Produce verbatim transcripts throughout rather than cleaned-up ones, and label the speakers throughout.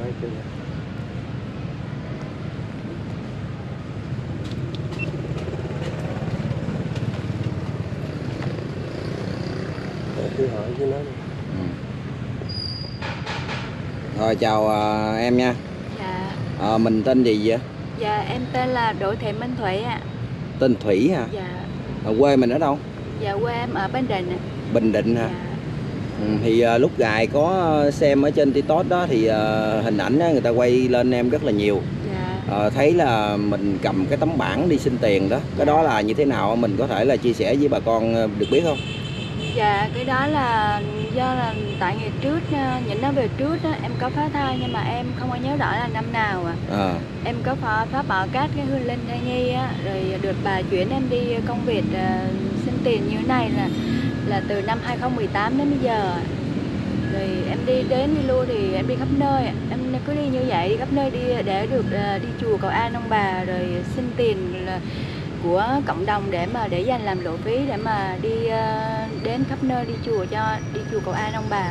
Speaker 1: hai chưa? Cứ hỏi với nó đi.
Speaker 2: Ừ. Rồi chào uh, em nha.
Speaker 3: Dạ.
Speaker 2: À, mình tên gì vậy?
Speaker 3: Dạ em tên là Đỗ Thị Minh Thủy ạ.
Speaker 2: Tên Thủy hả?
Speaker 3: Dạ.
Speaker 2: À, quê mình ở đâu?
Speaker 3: Dạ quê em ở Bình Định ạ.
Speaker 2: Bình Định hả?
Speaker 3: Dạ.
Speaker 2: Ừ, thì uh, lúc gài có xem ở trên TikTok đó thì uh, hình ảnh đó, người ta quay lên em rất là nhiều.
Speaker 3: Dạ.
Speaker 2: Uh, thấy là mình cầm cái tấm bảng đi xin tiền đó. Cái
Speaker 3: dạ.
Speaker 2: đó là như thế nào? Mình có thể là chia sẻ với bà con được biết không?
Speaker 3: Dạ cái đó là do là tại ngày trước, những năm về trước đó, em có phá thai nhưng mà em không có nhớ rõ là năm nào ạ. À.
Speaker 2: À.
Speaker 3: Em có phá, phá bỏ các cái hương linh thai nhi á, rồi được bà chuyển em đi công việc uh, xin tiền như thế này là là từ năm hai không một tám đến bây giờ. Rồi em đi đến đi lui thì em đi khắp nơi, em cứ đi như vậy, đi khắp nơi đi để được uh, đi chùa cầu an ông bà rồi xin tiền là của cộng đồng để mà để dành làm lộ phí để mà đi uh, đến khắp nơi đi chùa cho đi chùa cầu an ông bà.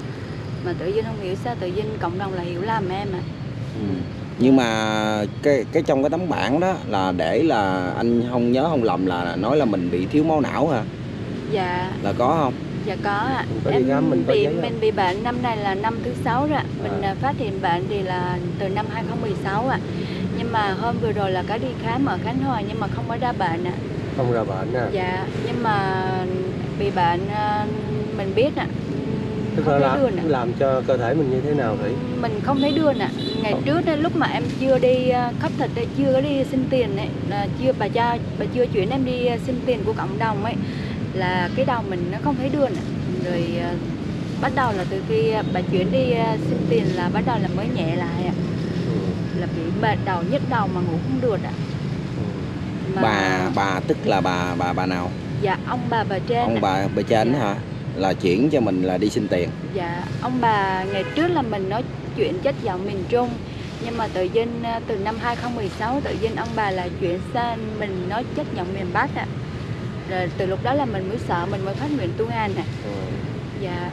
Speaker 3: Mà tự nhiên không hiểu sao tự nhiên cộng đồng là hiểu lầm em ạ. À.
Speaker 2: Ừ. Nhưng mà cái cái trong cái tấm bảng đó là để là anh không nhớ không lầm là nói là mình bị thiếu máu não hả?
Speaker 3: Dạ.
Speaker 2: Là có không?
Speaker 3: Dạ có ạ.
Speaker 1: À.
Speaker 3: Em
Speaker 1: khám, mình
Speaker 3: bị mình bị bệnh năm nay là năm thứ sáu rồi. Mình à. phát hiện bệnh thì là từ năm hai không một sáu ạ. À. Nhưng mà hôm vừa rồi là có đi khám ở Khánh Hòa nhưng mà không có ra bệnh ạ. À.
Speaker 1: Không ra bệnh à?
Speaker 3: Dạ, nhưng mà bị bệnh mình biết ạ. À.
Speaker 1: Tức là làm, làm cho cơ thể mình như thế nào vậy?
Speaker 3: Mình không thấy đường ạ. À. Ngày không. trước đó, lúc mà em chưa đi khóc thịt, chưa có đi xin tiền ấy, là chưa bà cha bà chưa chuyển em đi xin tiền của cộng đồng ấy, là cái đầu mình nó không thấy đường ạ. À. Rồi bắt đầu là từ khi bà chuyển đi xin tiền là bắt đầu là mới nhẹ lại ạ. À. Ừ. Là bị mệt đầu, nhức đầu mà ngủ không được ạ. À.
Speaker 2: Mà... bà bà tức là bà bà bà nào?
Speaker 3: Dạ ông bà bà trên.
Speaker 2: Ông bà bà trên dạ. hả? Là chuyển cho mình là đi xin tiền.
Speaker 3: Dạ ông bà ngày trước là mình nói chuyện chất giọng miền Trung, nhưng mà tự nhiên từ năm hai không một sáu tự nhiên ông bà là chuyển sang mình nói chất giọng miền Bắc ạ. À. Rồi từ lúc đó là mình mới sợ, mình mới phát nguyện tu hành ạ. À. Ừ. Dạ.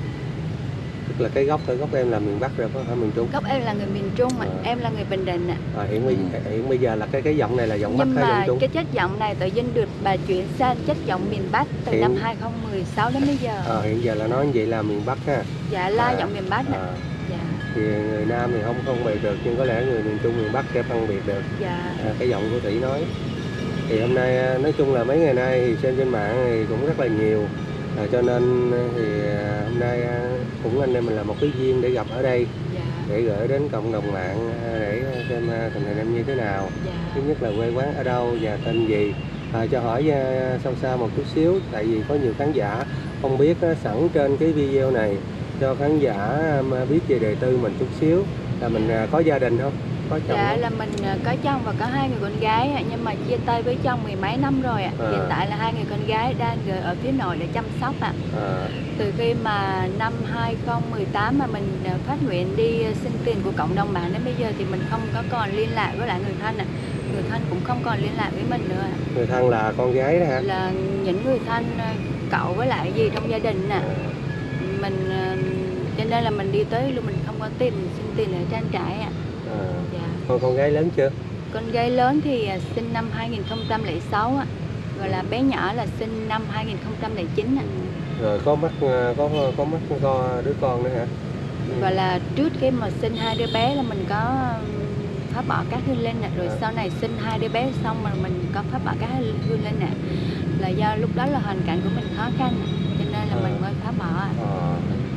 Speaker 1: Tức là cái gốc cái gốc em là miền Bắc rồi phải không, miền Trung?
Speaker 3: Gốc em là người miền Trung ạ. À. Em là người Bình Định ạ. À.
Speaker 1: À, hiện bây ừ. hiện bây giờ là cái cái giọng này là giọng
Speaker 3: nhưng
Speaker 1: Bắc hay giọng Trung?
Speaker 3: Nhưng mà cái chất giọng này tự nhiên được bà chuyển sang chất giọng miền Bắc từ hiện... năm hai không một sáu đến bây giờ.
Speaker 1: À, hiện giờ là nói như vậy là miền Bắc ha.
Speaker 3: Dạ la à, giọng miền Bắc ạ. À. Dạ.
Speaker 1: Thì người Nam thì không không biệt được, nhưng có lẽ người miền Trung miền Bắc sẽ phân biệt được.
Speaker 3: Dạ.
Speaker 1: À, cái giọng của Thủy nói. Thì hôm nay nói chung là mấy ngày nay thì xem trên mạng thì cũng rất là nhiều. À, cho nên thì hôm nay cũng anh em mình là một cái duyên để gặp ở đây. Dạ. Để gửi đến cộng đồng mạng để xem tình hình em như thế nào. Dạ. Thứ nhất là quê quán ở đâu và tên gì. À, cho hỏi sâu xa một chút xíu, tại vì có nhiều khán giả không biết, sẵn trên cái video này cho khán giả biết về đời tư mình chút xíu, là mình có gia đình không? Có chồng
Speaker 3: dạ
Speaker 1: không?
Speaker 3: Là mình có chồng và có hai người con gái, nhưng mà chia tay với chồng mười mấy năm rồi ạ. À. Hiện tại là hai người con gái đang ở phía nội để chăm sóc ạ. À. Từ khi mà năm hai không một tám mà mình phát nguyện đi xin tiền của cộng đồng mạng đến bây giờ thì mình không có còn liên lạc với lại người thân ạ. Người thân cũng không còn liên lạc với mình nữa ạ.
Speaker 1: Người thân là con gái đó hả?
Speaker 3: Là những người thân cậu với lại gì trong gia đình ạ. À. Mình cho nên là mình đi tới luôn, mình không có tiền mình xin tiền ở trang trại ạ.
Speaker 1: À. Dạ. Con con gái lớn chưa?
Speaker 3: Con gái lớn thì sinh năm hai nghìn không trăm lẻ sáu ạ. Và là bé nhỏ là sinh năm hai nghìn không trăm lẻ chín ạ.
Speaker 1: Rồi có mắc có có mắc có đứa con nữa hả?
Speaker 3: Và là trước khi mà sinh hai đứa bé là mình có phá bỏ các hương linh ạ. Rồi à. Sau này sinh hai đứa bé xong mà mình có phá bỏ các hương linh ạ. Là do lúc đó là hoàn cảnh của mình khó khăn ạ. Cho nên là à. mình mới phá bỏ ạ. À.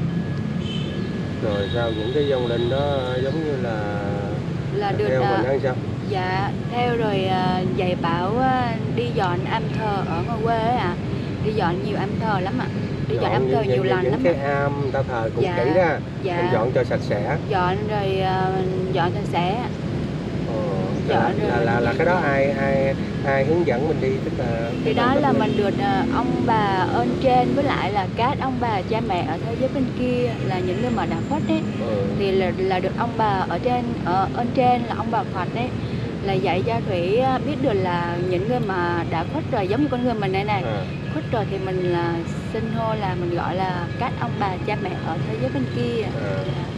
Speaker 1: Rồi sau những cái dòng linh đó giống như là
Speaker 3: là được
Speaker 1: theo mình hay sao?
Speaker 3: Dạ theo rồi uh, dạy bảo uh, đi dọn am thờ ở ngoài quê ấy ạ. À. Đi dọn nhiều am thờ lắm ạ. À. Đi dọn, dọn am thờ nhiều lần lắm.
Speaker 1: Những cái am ta thờ cũng dạ, kỹ ra. Dạ. Dọn cho sạch sẽ.
Speaker 3: Dọn rồi uh, dọn sạch sẽ.
Speaker 1: Ờ, là, là, là, là cái đó ai ai ai hướng dẫn mình đi, tức là
Speaker 3: cái đó là mình được uh, ông bà ơn trên với lại là các ông bà cha mẹ ở thế giới bên kia là những người mà đã khuất đấy. Ừ. Thì là là được ông bà ở trên ở ơn trên là ông bà Phật đấy, là dạy cho Thủy biết được là những người mà đã khuất rồi, giống như con người mình này này. À. Khuất rồi thì mình là xưng hô là mình gọi là các ông bà cha mẹ ở thế giới bên kia. À.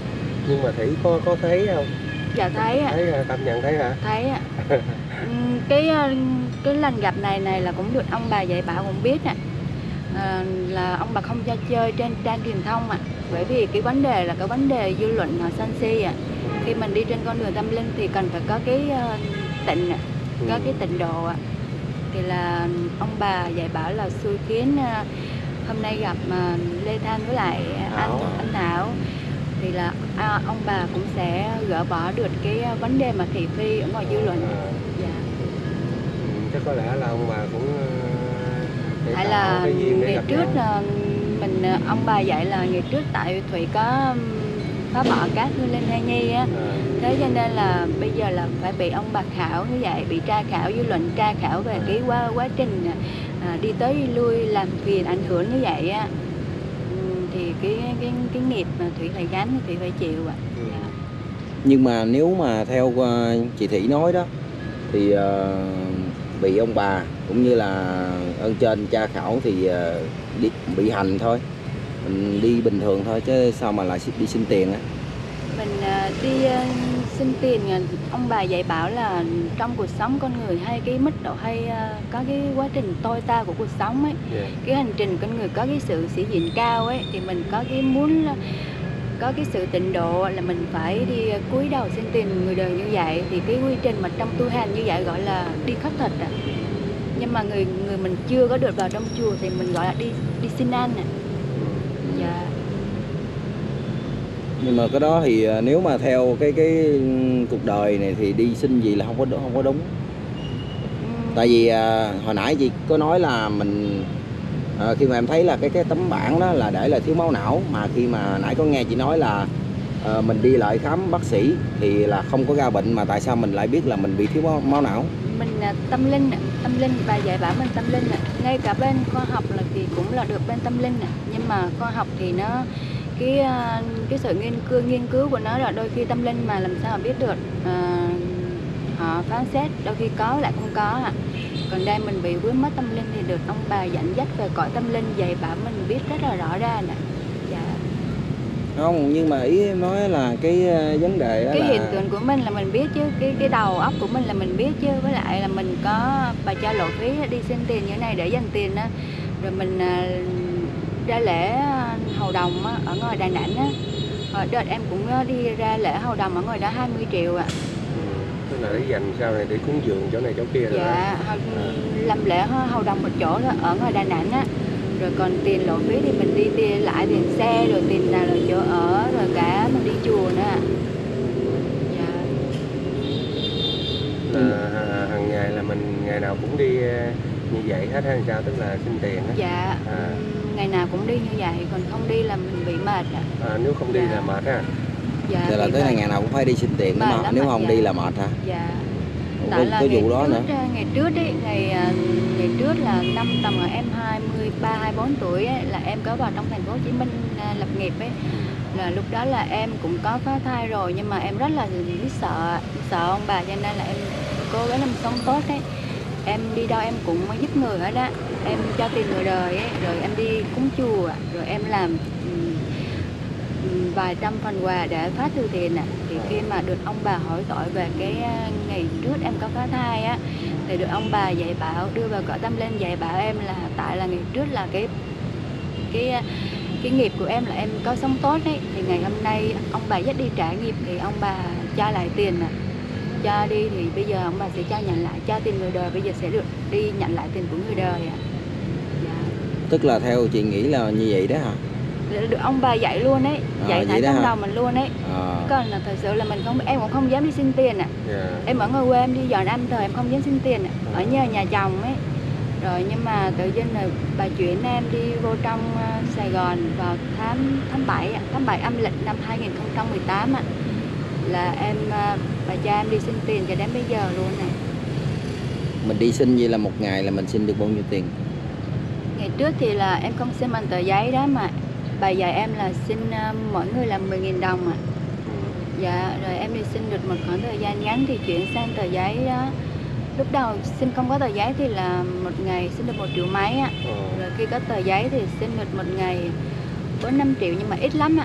Speaker 1: Nhưng mà Thủy có có thấy không?
Speaker 3: Dạ thấy ạ.
Speaker 1: Thấy hả? Cảm nhận thấy hả?
Speaker 3: Thấy ạ. Ừm, cái ờ, cái lần gặp này này là cũng được ông bà dạy bảo cũng biết nè. À, là ông bà không cho chơi trên trang truyền thông ạ. Bởi vì cái vấn đề là cái vấn đề dư luận họ sân si ạ. Khi mình đi trên con đường tâm linh thì cần phải có cái uh, tịnh ạ, có cái tịnh độ ạ. Thì là ông bà dạy bảo là xui khiến uh, hôm nay gặp uh, Lê Thanh với lại anh anh Thảo thì là à, ông bà cũng sẽ gỡ bỏ được cái vấn đề mà thị phi ở ngoài dư luận.
Speaker 1: À.
Speaker 3: Dạ.
Speaker 1: Ừ, chắc có lẽ là ông bà cũng để
Speaker 3: Tại
Speaker 1: tạo
Speaker 3: là
Speaker 1: cái duyên để
Speaker 3: ngày
Speaker 1: gặp
Speaker 3: trước
Speaker 1: nhau.
Speaker 3: là mình ông bà dạy là ngày trước tại Thủy có phá bỏ các hương linh thai nhi á,
Speaker 1: À.
Speaker 3: thế cho nên là bây giờ là phải bị ông bà khảo như vậy, bị tra khảo dư luận, tra khảo về cái quá quá trình à, đi tới đi lui làm phiền ảnh hưởng như vậy á. Thì cái cái cái nghiệp mà Thủy phải gánh thì Thủy phải chịu ạ.
Speaker 1: Ừ.
Speaker 3: Dạ.
Speaker 2: Nhưng mà nếu mà theo uh, chị Thủy nói đó thì uh, bị ông bà cũng như là ơn trên tra khảo thì uh, đi, bị hành thôi, mình đi bình thường thôi chứ sao mà lại đi xin tiền á.
Speaker 3: Mình uh, đi uh, xin tiền, ông bà dạy bảo là trong cuộc sống con người hay cái mức độ hay uh, có cái quá trình tôi ta của cuộc sống ấy,
Speaker 1: Yeah.
Speaker 3: cái hành trình con người có cái sự sĩ diện cao ấy, thì mình có cái muốn có cái sự tịnh độ là mình phải đi cúi đầu xin tiền người đời như vậy, thì cái quy trình mà trong tu hành như vậy gọi là đi khất thực ạ. Nhưng mà người người mình chưa có được vào trong chùa thì mình gọi là đi đi xin ăn ạ. Dạ.
Speaker 2: Nhưng mà cái đó thì nếu mà theo cái cái cuộc đời này thì đi xin gì là không có không có đúng.
Speaker 3: Uhm.
Speaker 2: Tại vì à, hồi nãy chị có nói là mình à, khi mà em thấy là cái cái tấm bảng đó là để là thiếu máu não, mà khi mà nãy có nghe chị nói là à, mình đi lại khám bác sĩ thì là không có ra bệnh, mà tại sao mình lại biết là mình bị thiếu máu, máu não?
Speaker 3: Mình là tâm linh, tâm linh và dạy bảo mình tâm linh. Ngay cả bên khoa học là thì cũng là được bên tâm linh, nhưng mà khoa học thì nó cái cái sự nghiên cứu nghiên cứu của nó là đôi khi tâm linh mà làm sao mà biết được, à, họ phán xét đôi khi có lại không có ạ. Còn đây mình bị vướng mất tâm linh thì được ông bà dẫn dắt về cõi tâm linh, dạy bảo mình biết rất là rõ ràng nè. Dạ.
Speaker 2: Không, nhưng mà ý em nói là cái vấn đề đó
Speaker 3: cái
Speaker 2: là...
Speaker 3: hiện tượng của mình là mình biết chứ, cái cái đầu óc của mình là mình biết chứ, với lại là mình có bà cho lộ phí đi xin tiền như thế này để dành tiền á, rồi mình ra lễ hầu đồng á, ở ngoài Đà Nẵng á, hồi đợt em cũng đi ra lễ hầu đồng ở ngoài đó hai mươi triệu ạ.
Speaker 1: Tức là để dành sau này để cúng dường chỗ này chỗ kia rồi.
Speaker 3: Dạ, à. Làm lễ hầu đồng một chỗ đó ở ngoài Đà Nẵng á, rồi còn tiền lộ phí thì mình đi tiền lại tiền xe, rồi tiền nào là chỗ ở, rồi cả mình đi chùa nữa ạ. Dạ.
Speaker 1: Là hàng ngày là mình ngày nào cũng đi như vậy hết hay sao, tức là xin tiền á?
Speaker 3: Dạ. À. Ngày nào cũng đi như vậy, còn không đi là mình bị mệt ạ.
Speaker 1: À, nếu không đi dạ. là mệt ha.
Speaker 3: Dạ.
Speaker 2: Vậy là tới này ngày nào cũng phải đi xin tiền đó mà, nếu không dạ. đi là mệt hả?
Speaker 3: Dạ.
Speaker 2: Ủa, có, có vụ đó
Speaker 3: trước,
Speaker 2: nữa.
Speaker 3: Ngày trước ấy, ngày ngày trước là năm tầm ở em hai mươi ba hai mươi bốn tuổi ấy, là em có vào trong thành phố Hồ Chí Minh lập nghiệp ấy. Là lúc đó là em cũng có phá thai rồi, nhưng mà em rất là biết sợ, sợ ông bà, cho nên là em cố gắng làm sống tốt ấy. Em đi đâu em cũng giúp người hết á, em cho tiền người đời ấy, rồi em đi cúng chùa, rồi em làm vài trăm phần quà để phát từ thiện ạ. Thì khi mà được ông bà hỏi tội về cái ngày trước em có phá thai á, thì được ông bà dạy bảo đưa vào cõi tâm linh, dạy bảo em là tại là ngày trước là cái cái cái nghiệp của em là em có sống tốt ấy, thì ngày hôm nay ông bà dắt đi trả nghiệp thì ông bà cho lại tiền ạ. Cho đi thì bây giờ ông bà sẽ cho nhận lại, cho tiền người đời bây giờ sẽ được đi nhận lại tiền của người đời ạ. Dạ.
Speaker 2: Tức là theo chị nghĩ là như vậy đó hả?
Speaker 3: Được ông bà dạy luôn ấy, à, dạy thẳng trong đầu mình luôn ấy. À. Còn là thật sự là mình không, em cũng không dám đi xin tiền ạ. À. Yeah. Em ở ngoài quê em đi dọn ăn thời em không dám xin tiền ạ. À. Ở nhờ nhà chồng ấy. Rồi nhưng mà tự nhiên là bà chuyển em đi vô trong uh, Sài Gòn vào tháng tháng bảy, tháng bảy âm lịch năm hai nghìn không trăm mười tám ạ. Là em uh, bà cha em đi xin tiền cho đến bây giờ luôn này.
Speaker 2: Mình đi xin vậy là một ngày là mình xin được bao nhiêu tiền?
Speaker 3: Ngày trước thì là em không xin bằng tờ giấy đó, mà bà dạy em là xin uh, mỗi người là mười nghìn đồng ạ. Dạ, rồi em đi xin được một khoảng thời gian ngắn thì chuyển sang tờ giấy đó. Lúc đầu xin không có tờ giấy thì là một ngày xin được một triệu mấy ạ. Rồi khi có tờ giấy thì xin được một ngày bốn năm triệu, nhưng mà ít lắm ạ.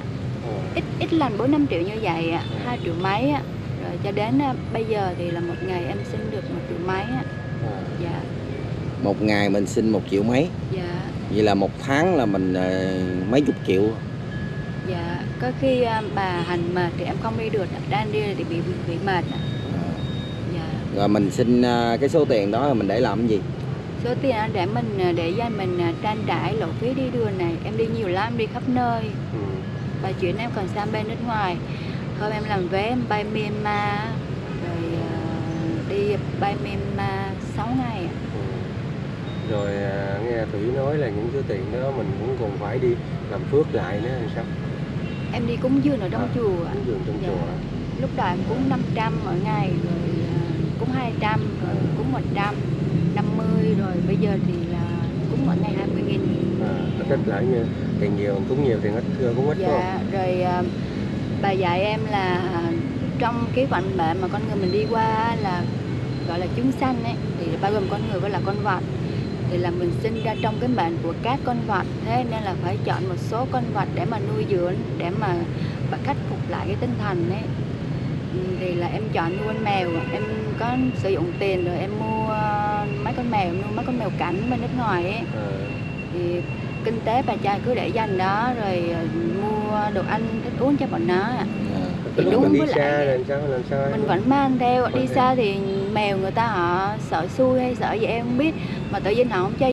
Speaker 1: Ờ.
Speaker 3: ít ít lần bốn năm triệu như vậy ạ,
Speaker 1: Ừ.
Speaker 3: hai triệu mấy á. Rồi cho đến à, bây giờ thì là một ngày em xin được một triệu mấy á.
Speaker 1: À.
Speaker 3: Dạ.
Speaker 2: Một ngày mình xin một triệu mấy,
Speaker 3: Dạ.
Speaker 2: vậy là một tháng là mình ờ, mấy chục triệu.
Speaker 3: Dạ, có khi à, bà hành mệt thì em không đi được, đang đi thì bị bị mệt ạ.
Speaker 2: À.
Speaker 3: Dạ.
Speaker 2: Rồi mình xin ờ, cái số tiền đó mình để làm cái gì?
Speaker 3: Số tiền á, để mình à, để cho mình à, trang trải lộ phí đi đường này, em đi nhiều lắm, đi khắp nơi.
Speaker 1: Ừ.
Speaker 3: Và chuyển em còn sang bên nước ngoài. Hôm em làm vé em bay Myanmar, rồi à, đi bay Myanmar sáu ngày ạ.
Speaker 1: Ừ. Rồi à, nghe Thủy nói là những số tiền đó mình cũng còn phải đi làm phước lại nữa hay sao?
Speaker 3: Em đi cúng dường ở trong
Speaker 1: À,
Speaker 3: chùa ạ.
Speaker 1: cúng dường trong
Speaker 3: Dạ.
Speaker 1: chùa.
Speaker 3: Lúc đầu em cúng năm trăm mỗi ngày, rồi à, cúng hai trăm, rồi cúng một trăm năm mươi, rồi bây giờ thì là cúng mỗi ngày hai mươi nghìn.
Speaker 1: À, nó tích lại như tiền nhiều cúng nhiều tiền ít thưa cũng ít phải không?
Speaker 3: Dạ, rồi à, bà dạy em là à, trong cái vận mệnh mà con người mình đi qua á, là gọi là chúng sanh ấy, thì bao gồm con người với là con vật. Thì là mình sinh ra trong cái mệnh của các con vật, thế nên là phải chọn một số con vật để mà nuôi dưỡng, để mà, mà khắc phục lại cái tinh thần ấy. Ừ, thì là em chọn nuôi con mèo, em có sử dụng tiền rồi em mua mấy con mèo, nuôi mấy con mèo cảnh bên nước ngoài ấy.
Speaker 1: À.
Speaker 3: Thì kinh tế bà cha cứ để dành đó, rồi ờ, mua đồ ăn thức uống cho bọn nó ạ.
Speaker 2: À.
Speaker 1: Tức là
Speaker 3: đúng
Speaker 1: mình đi
Speaker 3: với
Speaker 1: xa
Speaker 3: lại-
Speaker 1: làm sao làm sao
Speaker 3: Mình
Speaker 1: em-
Speaker 3: vẫn mang theo,
Speaker 1: Vẫn
Speaker 3: đi
Speaker 1: theo.
Speaker 3: xa thì mèo người ta họ sợ xui hay sợ gì em không biết, mà tự nhiên họ không cho